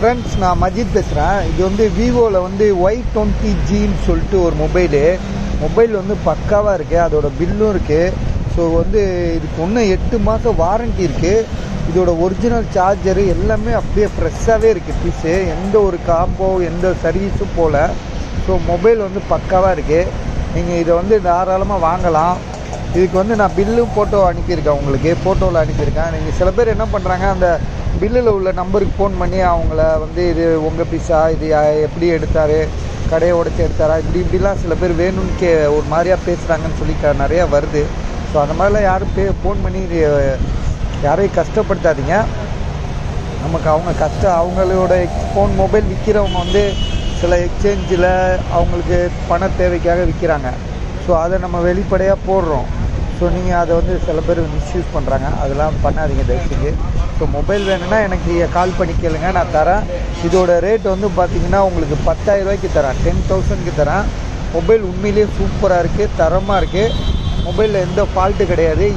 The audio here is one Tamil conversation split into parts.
ஃப்ரெண்ட்ஸ், நான் மஜித் பேசுகிறேன். இது வந்து விவோவில் வந்து Y20Gன்னு சொல்லிட்டு ஒரு மொபைல் வந்து பக்காவாக இருக்குது. அதோட பில்லும் இருக்குது. ஸோ வந்து இதுக்கு இன்னும் 8 மாதம் வாரண்ட்டி இருக்குது. இதோட ஒரிஜினல் சார்ஜரு எல்லாமே அப்படியே ஃப்ரெஷ்ஷாகவே இருக்குது. பீஸு எந்த ஒரு காம்போ எந்த சர்வீஸும் போல். ஸோ மொபைல் வந்து பக்காவாக இருக்குது. நீங்கள் இதை வந்து தாராளமாக வாங்கலாம். இதுக்கு வந்து நான் பில்லும் ஃபோட்டோ அனுப்பியிருக்கேன். உங்களுக்கு ஃபோட்டோவில் அனுப்பியிருக்கேன். நீங்கள் சில பேர் என்ன பண்ணுறாங்க, அந்த பில்லில் உள்ள நம்பருக்கு ஃபோன் பண்ணி அவங்கள வந்து இது உங்கள் பீஸா, இது எப்படி எடுத்தார், கடையை உடைச்சி எடுத்தாரா, இப்படிலாம் சில பேர் வேணும்னு ஒரு மாதிரியாக பேசுகிறாங்கன்னு சொல்லி நிறையா வருது. ஸோ அந்த மாதிரிலாம் யாரும் ஃபோன் பண்ணி யாரையும் கஷ்டப்படுத்தாதீங்க. நமக்கு அவங்களோட மொபைல் விற்கிறவங்க வந்து சில எக்ஸ்சேஞ்சில் அவங்களுக்கு பண தேவைக்காக விற்கிறாங்க. ஸோ அதை நம்ம வெளிப்படையாக போடுறோம். ஸோ நீங்கள் அதை வந்து சில பேர் மிஸ்யூஸ் பண்ணுறாங்க. அதெல்லாம் பண்ணாதீங்க தயவுசெய்து. ஸோ மொபைல் வேணும்னா எனக்கு கால் பண்ணி கேளுங்க, நான் தரேன். இதோட ரேட் வந்து பார்த்திங்கன்னா உங்களுக்கு 10,000 ரூபாய்க்கு தரேன், 10,000க்கு தரேன். மொபைல் உண்மையிலேயே சூப்பராக இருக்குது, தரமாக இருக்குது. மொபைலில் எந்த ஃபால்ட்டு கிடையாது.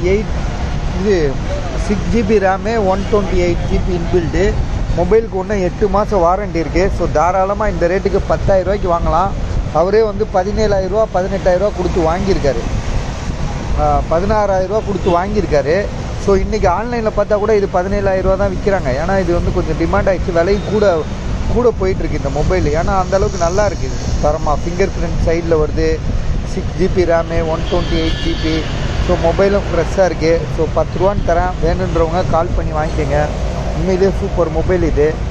6GB RAM, 128GB inbuilt. மொபைலுக்கு ஒன்று 8 மாதம் வாரண்ட்டி இருக்குது. ஸோ தாராளமாக இந்த ரேட்டுக்கு 10,000 ரூபாய்க்கு வாங்கலாம். அவரே வந்து 17,000 ரூபா 18,000 ரூபா கொடுத்து வாங்கியிருக்காரு. 16,000 ரூபா கொடுத்து வாங்கியிருக்காரு. ஸோ இன்றைக்கி ஆன்லைனில் பார்த்தா கூட இது 17,000 ரூபா தான் விற்கிறாங்க. ஏன்னா இது வந்து கொஞ்சம் டிமாண்ட் ஆகிடுச்சு, விலையும் கூட போயிட்டுருக்கு இந்த மொபைல். ஏன்னா அந்தளவுக்கு நல்லா இருக்குது தரமாக. ஃபிங்கர் பிரிண்ட் சைடில் வருது. 6GB RAM, 128GB. ஸோ மொபைலும் ஃப்ரெஷ்ஷாக இருக்குது. ஸோ 10 ரூபான்னு தரேன். வேணுன்றவங்க கால் பண்ணி வாங்கிக்கோங்க. உண்மையிலே சூப்பர் மொபைல் இது.